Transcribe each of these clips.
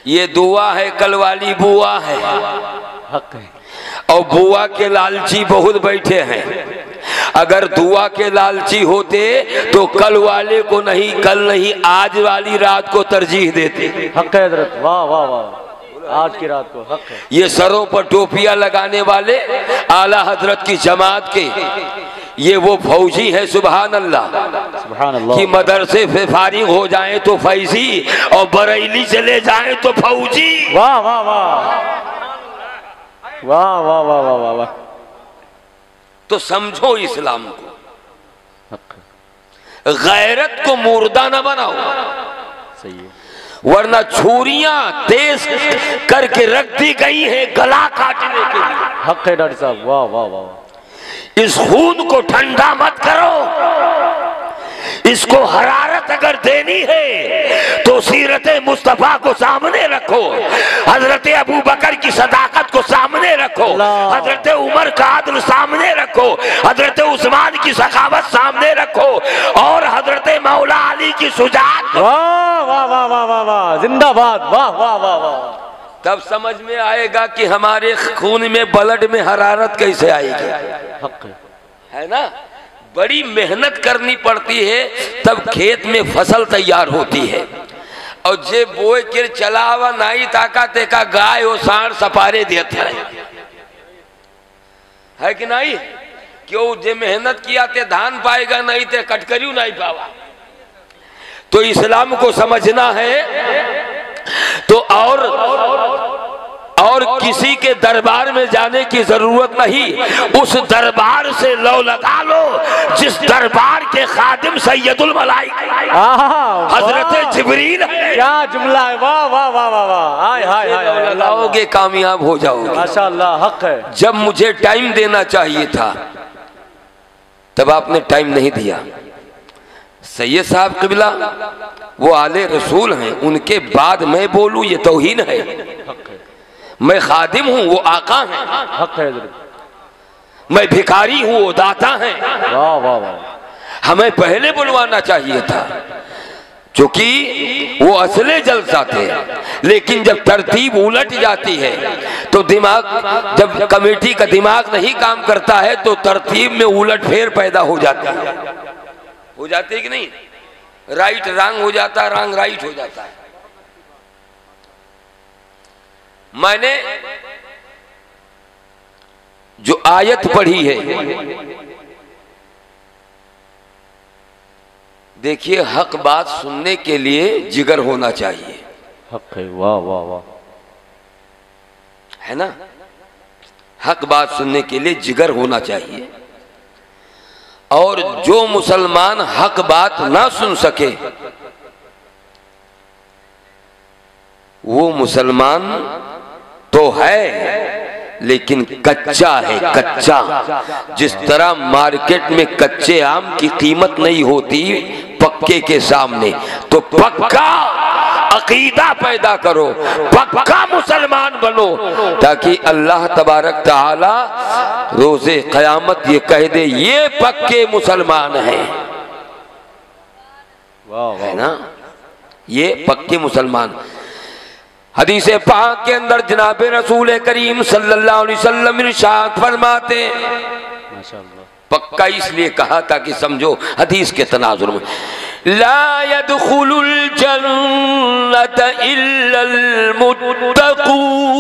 ये दुआ है, कल वाली बुआ है। हक है। और बुआ के लालची बहुत बैठे हैं। अगर दुआ के लालची होते तो कल वाले को नहीं, कल नहीं, आज वाली रात को तरजीह देते। हक है हजरत, वाह वाह वाह, आज की रात को हक है। ये सरों पर टोपियां लगाने वाले आला हजरत की जमात के, ये वो फौजी है, सुभान अल्लाह, सुभान अल्लाह, कि मदरसे से फारिग हो जाए तो फैजी और बरेली चले जाए तो फौजी। वाह वाह वाह वाह वाह वाह वाह वाह वाह। तो समझो इस्लाम को, हक है। गैरत को मुर्दा न बनाओ, सही है। वरना छुरियां तेज करके रख दी गई हैं गला काटने के लिए। हक है डॉक्टर साहब, वाह वाह वाह। इस खून को ठंडा मत करो, इसको हरारत अगर देनी है तो सीरत मुस्तफा को सामने रखो, हजरत अबू बकर की सदाकत को सामने रखो, हजरत उमर का आदल सामने रखो, हजरत उस्मान की सखावत सामने रखो, और हजरत मौला अली की शुजाअत। वाह वाह वाह वाह वाह वाह, जिंदाबाद, वाह वाह वाह वाह। तब समझ में आएगा कि हमारे खून में, ब्लड में हरारत कैसे आएगी। हक है ना, बड़ी मेहनत करनी पड़ती है, तब खेत में फसल तैयार होती है। और जे बोए के चलावा नाई ताकत का गाय और सांड सपारे देता है कि नहीं? क्यों जे मेहनत किया ते धान पाएगा, नहीं ते कटकरियों नहीं पावा। तो इस्लाम को समझना है तो और किसी के दरबार में जाने की जरूरत नहीं, उस दरबार से लो लगा लो जिस दरबार के खादिम सैयदुल मलाइका हजरत जिब्रील। क्या जुमला है, वाह वाह वाह वाह वाह, हाय हाय हाय। लगाओगे कामयाब हो जाओगे माशाअल्लाह, हक है। जब मुझे टाइम देना चाहिए था तब आपने टाइम नहीं दिया। सैयद साहब क़िबला वो आले रसूल हैं, उनके बाद मैं बोलूं ये तौहीन है। मैं खादिम हूं, वो आका हैं। हक है। मैं भिखारी हूं, वो दाता हैं। वाह वाह वाह। हमें पहले बुलवाना चाहिए था, क्योंकि वो असले जलसा थे। लेकिन जब तरतीब उलट जाती है तो दिमाग, जब कमेटी का दिमाग नहीं काम करता है तो तरतीब में उलट फेर पैदा हो जाती है। हो जाती है कि नहीं? राइट रॉन्ग हो जाता है, रॉन्ग राइट हो जाता है। मैंने जो आयत पढ़ी है, देखिए, हक बात सुनने के लिए जिगर होना चाहिए। हक है, वाह वाह वाह, है ना? हक बात सुनने के लिए जिगर होना चाहिए। और जो मुसलमान हक बात ना सुन सके वो मुसलमान तो है लेकिन कच्चा है, कच्चा। जिस तरह मार्केट में कच्चे आम की कीमत नहीं होती पक्के के सामने, तो पक्का अकीदा पैदा करो, पक्का मुसलमान बनो, ताकि अल्लाह तबारक ताला रोज़े क़यामत ये कह दे ये पक्के मुसलमान हैं। है ना, ये पक्के मुसलमान। हदीस पाक के अंदर जनाब रसूल करीम सल्लल्लाहु अलैहि वसल्लम इरशाद फरमाते, माशाअल्लाह, पक्का इसलिए कहा ताकि समझो हदीस के तनाजुर में, ला यदखुलुल जन्नत इल्लल मुत्तक़ून।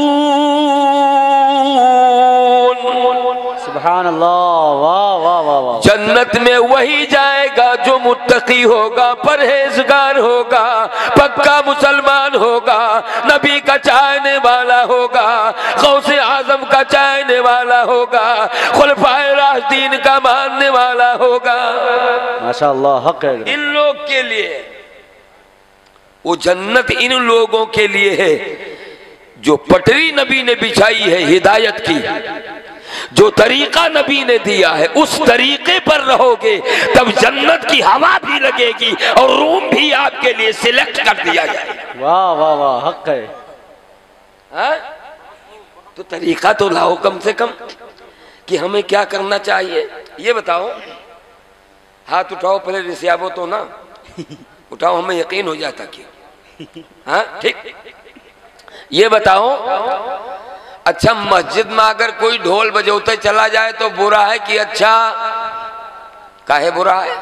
सुभान अल्लाह, वाह वाह वाह वाह। जन्नत में वही जाएगा जो मुत्तकी होगा, परहेजगार होगा, पक्का मुसलमान होगा, नबी का चाहने वाला होगा, गौसे आजम का चाहने वाला होगा, खुलफाए राशिदीन का मानने वाला होगा। माशाअल्लाह, हक है। इन लोग के लिए वो जन्नत इन लोगों के लिए है जो पटरी नबी ने बिछाई है हिदायत की, जो तरीका नबी ने दिया है उस तरीके पर रहोगे तब जन्नत की हवा भी लगेगी और रूम भी आपके लिए सिलेक्ट कर दिया जाएगा। वाह वाह वाह, हक है। हाँ? तो तरीका तो लाओ कम से कम कि हमें क्या करना चाहिए ये बताओ। हाथ उठाओ पहले, रिसियाबो तो ना उठाओ, हमें यकीन हो जाता कि हाँ ठीक। ये बताओ, अच्छा मस्जिद में अगर कोई ढोल बजौते चला जाए तो बुरा है कि अच्छा? काहे बुरा है?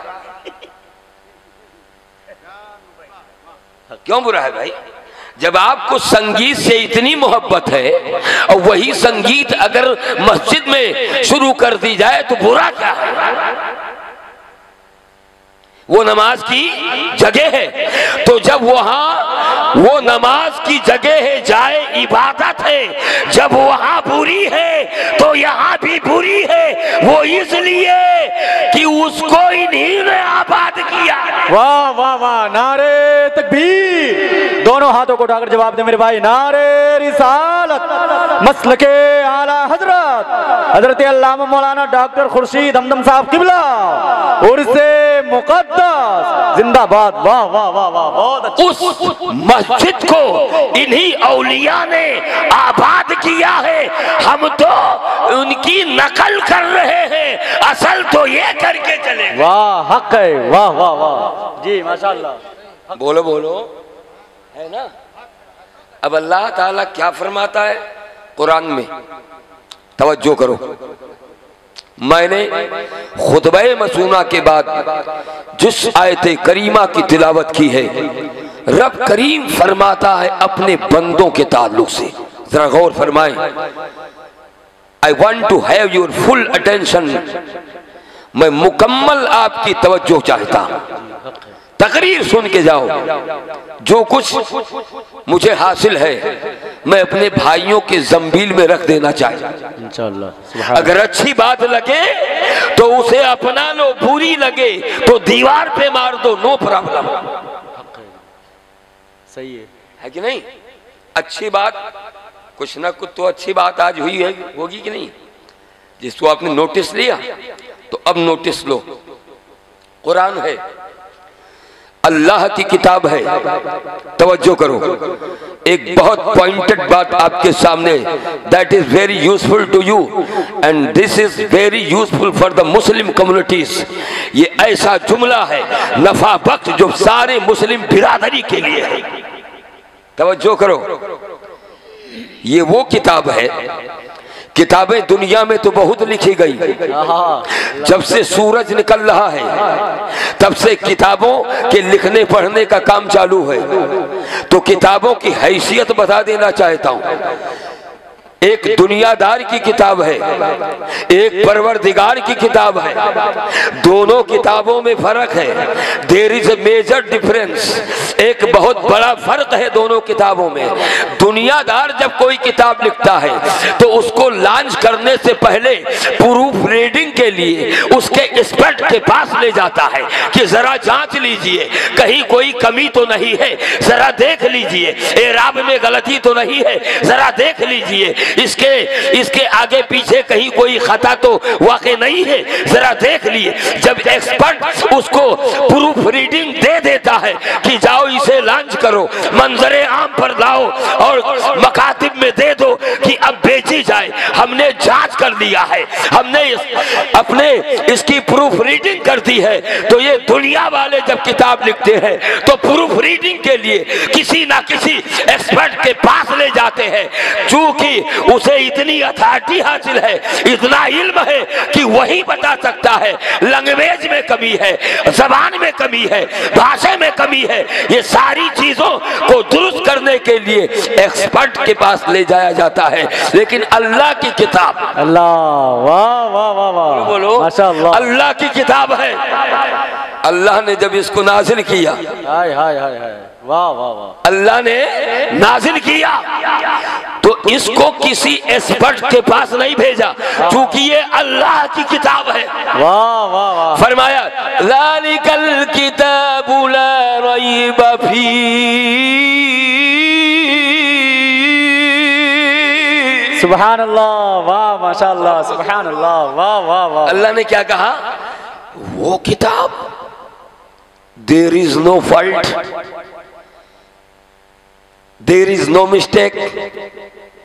क्यों बुरा है भाई? जब आपको संगीत से इतनी मोहब्बत है और वही संगीत अगर मस्जिद में शुरू कर दी जाए तो बुरा क्या है? वो नमाज की जगह है, तो जब वहां वो नमाज की जगह है, जाए इबादत है, जब वहां बुरी है तो यहाँ भी बुरी है। वो इसलिए कि उसको इन्हीं ने आबाद किया। वाह वाह वाह, नारे तकबीर। दोनों हाथों को उठाकर जवाब दे मेरे भाई। नारे रिसालत, मसलके आला हजरत हजरत अल्लामा मौलाना डॉक्टर खुर्शीद हमदम साहब किबला उर्से मुक़द्दस जिंदाबाद। वाह वाह वाह वाह, बहुत अच्छा। उस मस्जिद को इन्हीं औलिया ने आबाद किया है। हम तो उनकी नकल कर रहे हैं, असल तो ये करके चले। वाह हक है, वाह वाह वाह जी, माशाअल्लाह। बोलो बोलो, है ना? अब अल्लाह ताला क्या फरमाता है कुरान में, तवज्जो करो। मैंने खुतबे मसूना के बाद जिस आयत करीमा की तिलावत की है, रब करीम फरमाता है अपने बंदों के ताल्लुक से, जरा गौर फरमाएं। I want to have your full attention. मैं मुकम्मल आपकी तवज्जो चाहता हूं, तकरीर सुन के जाओ। जो कुछ मुझे हासिल है मैं अपने भाइयों के जंबील में रख देना चाहिए इंशाअल्लाह। अगर अच्छी बात लगे तो उसे अपना लो, बुरी लगे तो दीवार पे मार दो, नो प्रॉब्लम। सही है कि नहीं? अच्छी बात, कुछ ना कुछ तो अच्छी बात आज हुई है, होगी कि नहीं? जिसको आपने नोटिस लिया तो अब नोटिस लो। कुरान है, अल्लाह की किताब है, तवज्जो करो। एक बहुत पॉइंटेड बात आपके सामने, that is very useful to you and this is very useful for the Muslim communities. ये ऐसा जुमला है नफा बख्श जो सारे मुस्लिम बिरादरी के लिए है। तवज्जो करो, ये वो किताब है, किताबें दुनिया में तो बहुत लिखी गई, जब से सूरज निकल रहा है तब से किताबों के लिखने पढ़ने का काम चालू है। तो किताबों की हैसियत बता देना चाहता हूं। एक दुनियादार की किताब है, एक परवरदिगार की किताब है। दोनों किताबों में फर्क है, there is a major difference. एक बहुत बड़ा फर्क है दोनों किताबों में। दुनियादार जब कोई किताब लिखता है तो उसको लॉन्च करने से पहले प्रूफ रीडिंग के लिए उसके एक्सपर्ट के पास ले जाता है कि जरा जांच लीजिए कहीं कोई कमी तो नहीं है, जरा देख लीजिए एराब में गलती तो नहीं है, जरा देख लीजिए इसके आगे पीछे कहीं कोई खता तो वाकई नहीं है, जरा देख लिए। जब एक्सपर्ट उसको प्रूफ रीडिंग दे देता है कि जाओ इसे लॉन्च करो, मंजरे आम पर लाओ और मकातिब में दे दो कि अब बेची जाए, हमने जांच कर लिया है, हमने अपने इसकी प्रूफ रीडिंग कर दी है, तो ये दुनिया वाले जब किताब लिखते हैं तो प्रूफ रीडिंग के लिए किसी ना किसी एक्सपर्ट के पास ले जाते हैं। चूंकि उसे इतनी अथॉरिटी हासिल है, इतना इल्म है कि वही बता सकता है लैंग्वेज में कमी है, जबान में कमी है, भाषा में कमी है। ये सारी चीजों को दुरुस्त करने के लिए एक्सपर्ट के पास ले जाया जाता है। लेकिन अल्लाह की किताब, अल्लाह, वाह वाह वाह वाह, बोलो माशाअल्लाह, अल्लाह की किताब है। अल्लाह ने जब इसको नाजिल किया, हाय हाय हाय हाय, वाह वाह वाह, अल्लाह ने नाजिल किया तो इसको किसी एक्सपर्ट के पास नहीं भेजा, क्योंकि ये अल्लाह की किताब है। वाह वाह वाह, फरमाया ज़ालिकल किताबु ला रैब फीह। सुभान अल्लाह, वाह माशाअल्लाह, सुभान अल्लाह, वाह वाह वाह। अल्लाह ने क्या कहा? वो किताब, there is no fault, there is no mistake,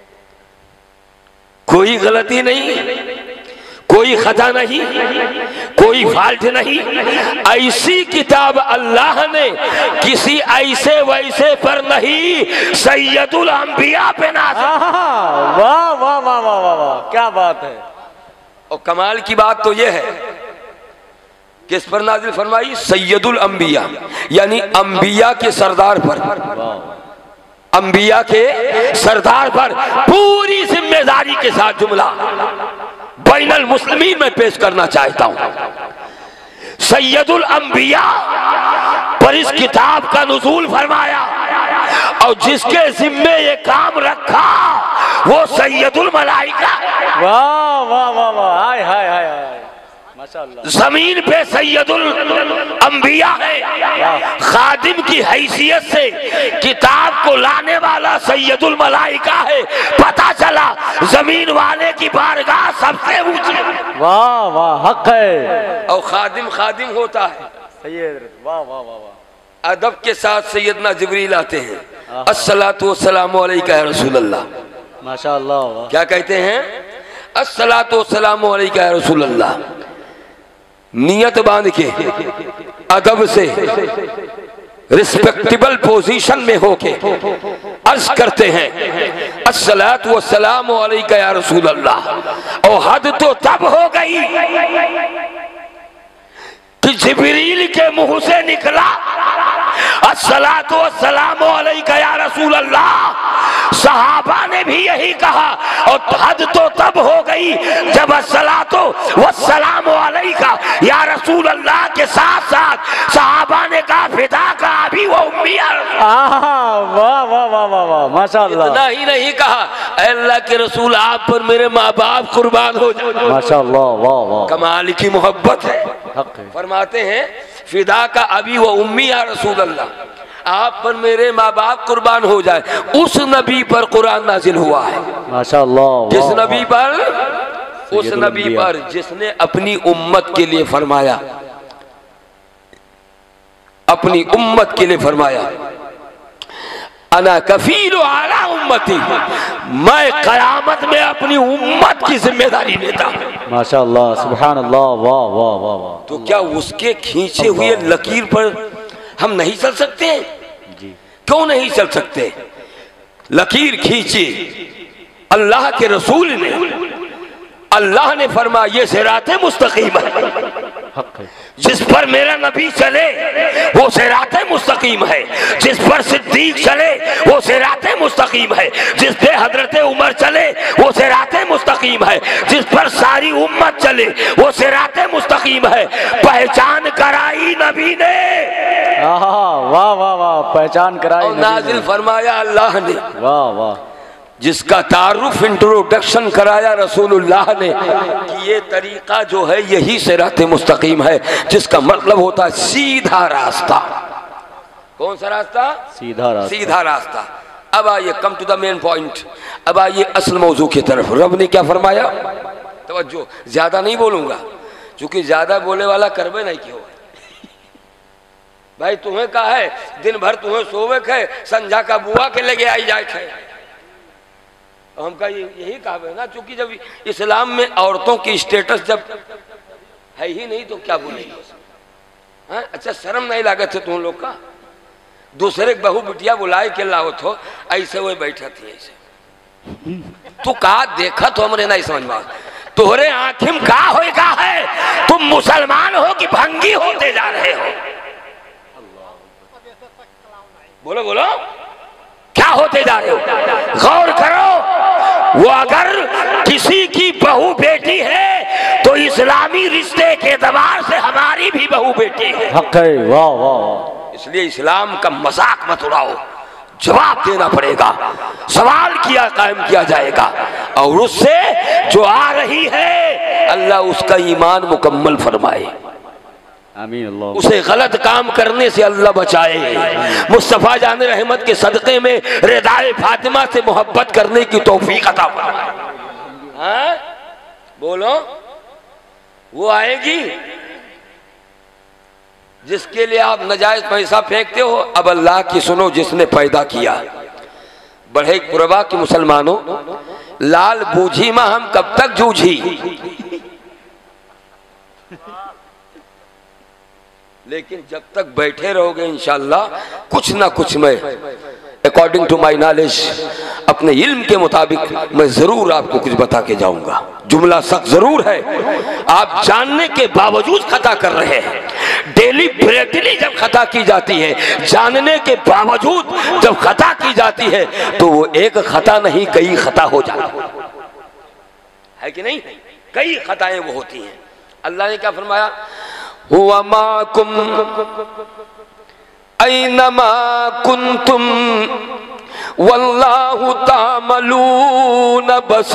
कोई गलती नहीं, कोई खता नहीं, कोई फाल्ट नहीं। ऐसी किताब अल्लाह ने किसी ऐसे वैसे पर नहीं, सैयदुल अंबिया पे नाज़िल। वाह वाह वाह वाह वाह वाह, क्या बात है। और कमाल की बात तो यह है, किस पर नाजिल फरमाई? सैयदुल अंबिया, यानी अंबिया के सरदार पर, अंबिया के सरदार पर पूरी जिम्मेदारी के साथ जुमला बैनुल मुस्लिमीन में पेश करना चाहता हूं। सैयदुल अंबिया पर इस किताब का नुज़ूल फरमाया और जिसके जिम्मे ये काम रखा वो सैयदुल मलाइका। वाह वाह वाह वाह, हाय हाय हाय हाय, माशाअल्लाह। जमीन पे सैयदुल अंबिया है, खादिम की हैसियत से किताब को लाने वाला सैयदुल मलाइका है। पता चला जमीन वाले की बारगाह सबसे ऊंची। वाह वाह, हक है। और खादिम खादिम होता है सैयद, वाह वाह वाह वाह। अदब के साथ सैयदना जिब्रील आते हैं, अस्सलातु वस्सलामु अलैका या रसूलल्लाह। माशाअल्लाह। क्या कहते हैं? अस्सलातु वस्सलामु अलैका या रसूलल्लाह। नियत बांध के अदब से रिस्पेक्टेबल पोजीशन में होके अर्ज करते हैं अस्सलातु वस्सलामु अलैका या रसूलल्लाह। और हद तो तब हो गई कि जिब्रील के मुंह से निकला अस्सलातु वस्सलामु अलैका या रसूलल्लाह। सहाबा ने भी यही कहा। और हद तो तब हो गई जब अस्सलातु वस्सलामु अलैका या रसूलल्लाह के साथ साथ सहाबा ने कहा फिदा का अभी वो उम्मी। वाह वाह वाह वाह वाह, माशाअल्लाह। इतना ही नहीं कहा अल्लाह के रसूल आप पर मेरे माँ बाप कुर्बान हो जाए। माशाअल्लाह, वाह वाह, कमाल की मोहब्बत है। फरमाते हैं फिदा का अभी वो उम्मी या रसूल अल्लाह, आप पर मेरे माँ बाप कुर्बान हो जाए। उस नबी पर कुरान नाजिल हुआ है। माशाअल्लाह। किस नबी पर? उस नबी पर जिसने अपनी उम्मत के लिए फरमाया, अपनी उम्मत के लिए फरमाया अना कफीलु अला उम्मती, मैं कयामत में अपनी उम्मत की जिम्मेदारी लेता हूं। माशाअल्लाह, सुभान अल्लाह, वाह वाह वाह वाह। तो क्या उसके खींचे हुए लकीर पर हम नहीं चल सकते? जी, क्यों नहीं चल सकते? लकीर खींची अल्लाह के रसूल ने, अल्लाह ने फरमाया ये सिराते मुस्तकीम है। जिस पर मेरा नबी चले वो सिराते मुस्तकीम है, जिस पर सिद्दीक चले वो सिराते मुस्तकीम है, जिस पे हजरत उमर चले वो सिराते मुस्तकीम है, जिस पर सारी उम्मत चले वो सिराते मुस्तकीम है। पहचान कराई नबी ने। वाह वाह वाह, पहचान कराई और नाजिल फरमाया अल्लाह ने। वाह वाह। जिसका तारुफ इंट्रोडक्शन कराया रसूलुल्लाह ने कि ये तरीका जो है यही सिराते मुस्तकीम है, जिसका मतलब होता है सीधा रास्ता। कौन सा रास्ता? सीधा रास्ता। सीधा रास्ता। अब आइए, come to the main point. अब आइए असल मौजू की तरफ। रब ने क्या फरमाया? तवज्जो, ज्यादा नहीं बोलूंगा क्योंकि ज्यादा बोले वाला करबे नहीं क्यों भाई। तुम्हें कहा है दिन भर तुम्हें सोवे है, संझा का बुआ के लगे आई जाए है। हमका यही कहा है ना, चूंकि जब इस्लाम में औरतों की स्टेटस जब है ही नहीं तो क्या बोलेंगे? अच्छा शर्म नहीं लागत है तुम लोग का? दूसरे बहू बिटिया बुलाए के लाओ तो ऐसे वो बैठा थी ऐसे। तू कहा देखा तो हमरे नहीं समझ में। तोहरे आंखिम का होएगा है? तुम मुसलमान हो कि भंगी होते जा रहे हो? बोलो बोलो, क्या होते जा रहे हो? गौर करो। वो अगर किसी की बहू बेटी है तो इस्लामी रिश्ते के एतबार से हमारी भी बहू बेटी है। हक है। वाह वाह। इसलिए इस्लाम का मजाक मत उड़ाओ, जवाब देना पड़ेगा, सवाल किया कायम किया जाएगा। और उससे जो आ रही है अल्लाह उसका ईमान मुकम्मल फरमाए, उसे गलत काम करने से अल्लाह बचाए। मुस्तफा जान रहमत के सदक़े में रिदाए फातिमा से मोहब्बत करने की तौफीक अता फरमाए। बोलो, वो आएगी जिसके लिए आप नजायज पैसा फेंकते हो। अब अल्लाह की सुनो, जिसने पैदा किया। बढ़े कुरबा के मुसलमानों, लाल बूझी मां हम कब तक जूझी? लेकिन जब तक बैठे रहोगे इंशाअल्लाह कुछ ना कुछ मैं अकॉर्डिंग टू माई नॉलेज अपने इल्म के मुताबिक मैं जरूर आपको कुछ बता के जाऊंगा। जुमला सख्त जरूर है, आप जानने के बावजूद खता कर रहे हैं। डेलीबरेटली जब खता की जाती है, जानने के बावजूद जब खता की जाती है, तो वो एक खता नहीं कई खता हो जाती है कि नहीं? कई खताएं वो होती हैं। अल्लाह ने क्या फरमाया? हुवा माकुम ऐनमा कुंतुम वल्लाहु तामलून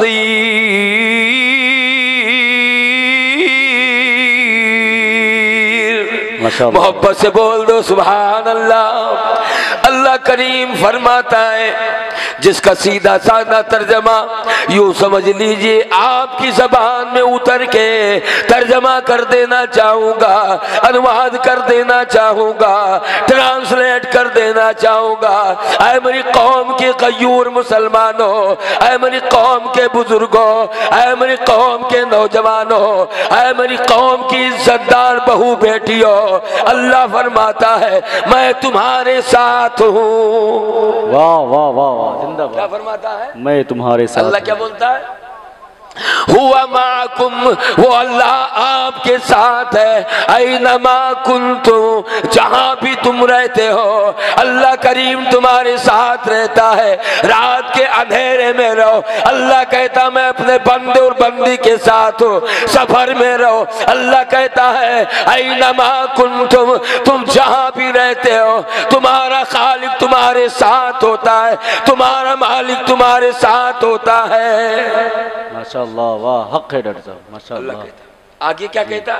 बसीर। मोहब्बत से बोल दो सुभान अल्लाह। अल्लाह करीम फरमाता है, जिसका सीधा साधा तर्जमा यूं समझ लीजिए, आपकी जबान में उतर के तर्जमा कर देना चाहूंगा, अनुवाद कर देना चाहूंगा, ट्रांसलेट कर देना चाहूंगा। ऐ मेरी कौम के गयूर मुसलमानों, ऐ मेरी कौम के बुजुर्गों, ऐ मेरी कौम के नौजवानों, ऐ मेरी कौम की इज्जतदार बहू बेटियों, अल्लाह फरमाता है मैं तुम्हारे साथ हूँ। वाह वाह वाह वाह, जिंदाबाद। क्या फरमाता है? मैं तुम्हारे साथ। अल्लाह क्या बोलता है? हुआ माकुम, वो अल्लाह आपके साथ है। ऐनमा कुंतुम, जहां भी तुम रहते हो अल्लाह करीम तुम्हारे साथ रहता है। रात के अंधेरे में रहो, अल्लाह कहता मैं अपने बंदे और बंदी के साथ हूँ। सफर में रहो, अल्लाह कहता है ऐनमा कुंतुम, तुम जहां भी रहते हो तुम्हारा खालिक तुम्हारे साथ होता है, तुम्हारा मालिक तुम्हारे साथ होता है। माशाअल्लाह, वाह, हक है डॉक्टर साहब, माशाअल्लाह। आगे क्या कहता?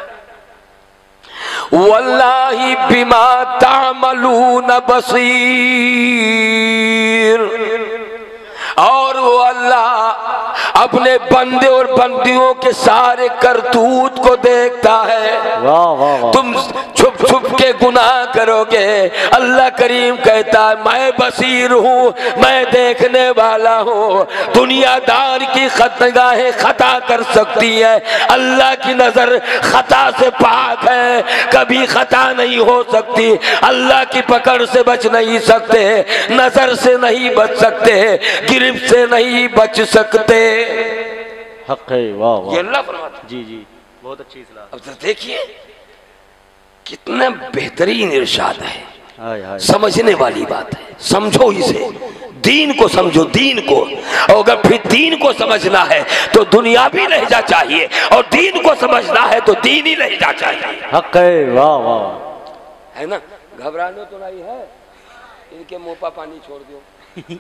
वल्लाही बिमा तामलून बसीर। और वो अल्लाह अपने बंदे और बंदियों के सारे करतूत को देखता है। वाह वाह वाह। तुम छुप छुप के गुनाह करोगे, अल्लाह करीम कहता है मैं बसीर हूँ, मैं देखने वाला हूँ। दुनियादार की खतगाहें खता कर सकती है, अल्लाह की नजर खता से पाक है, कभी खता नहीं हो सकती। अल्लाह की पकड़ से बच नहीं सकते, नजर से नहीं बच सकते, गिरफ्त से नहीं बच सकते। हक है, वाह वाह। ये अल्लाह फरमाता। जी जी, बहुत अच्छी इस्लाह। अब तो देखिए कितना बेहतरीन इरशाद है, हाय हाय। समझने वाली बात है। समझो इसे, दीन को समझो, दीन को। और अगर फिर दीन को समझना है तो दुनिया भी लहजा चाहिए, और दीन को समझना है तो दीन ही लहजा चाहिए। हक है, वाह वाह। है ना? घबराने तो नहीं है, इनके मुंह पर पानी छोड़ दो।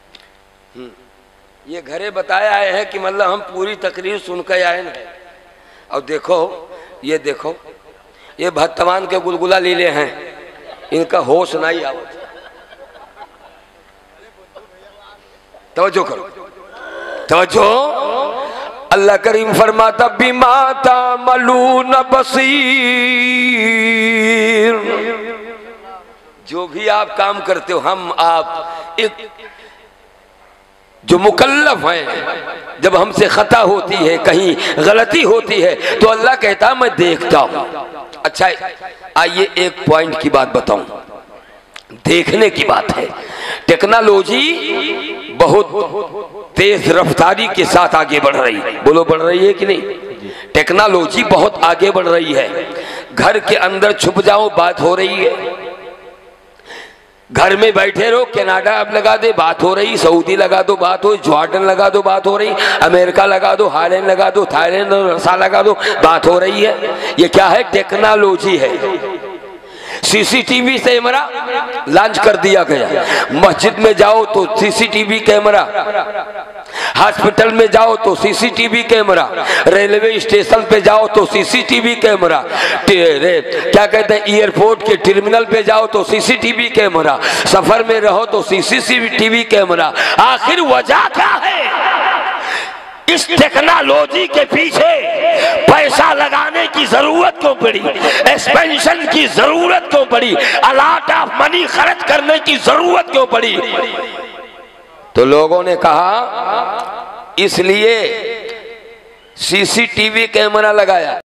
ये घरे बताए आए हैं कि मतलब हम पूरी तकरीर सुनकर आए हैं। और देखो, ये देखो, ये भत्तवान के गुलगुला लीले हैं, इनका होश नहीं आवत। तवज्जो करो, तवज्जो। अल्लाह करीम फरमाता बिमा तामलून बसीर। जो भी आप काम करते हो, हम आप एक जो मुकल्लफ हैं, जब हमसे खता होती है, कहीं गलती होती है, तो अल्लाह कहता मैं देखता हूं। अच्छा, आइए एक पॉइंट की बात बताऊं, देखने की बात है। टेक्नोलॉजी बहुत तेज रफ्तारी के साथ आगे बढ़ रही है। बोलो, बढ़ रही है कि नहीं? टेक्नोलॉजी बहुत आगे बढ़ रही है। घर के अंदर छुप जाओ, बात हो रही है। घर में बैठे रहो, कनाडा अब लगा दे, बात हो रही। सऊदी लगा दो, बात हो। जॉर्डन लगा दो, बात हो रही। अमेरिका लगा दो, हालैंड लगा दो, थाईलैंड रसा लगा दो, बात हो रही है। ये क्या है? टेक्नोलॉजी है। सीसीटीवी कैमरा लॉन्च कर दिया गया। मस्जिद में जाओ तो सीसीटीवी कैमरा, हॉस्पिटल में जाओ तो सीसीटीवी कैमरा, रेलवे स्टेशन पे जाओ तो सीसीटीवी कैमरा, क्या कहते हैं एयरपोर्ट के टर्मिनल पे जाओ तो सीसीटीवी कैमरा, सफर में रहो तो सीसीटीवी कैमरा। आखिर वजह क्या है? इस टेक्नोलॉजी के पीछे पैसा लगाने की जरूरत क्यों पड़ी? एक्सपेंशन की जरूरत क्यों पड़ी? अलॉट ऑफ मनी खर्च करने की जरूरत क्यों पड़ी? तो लोगों ने कहा इसलिए सीसीटीवी कैमरा लगाया।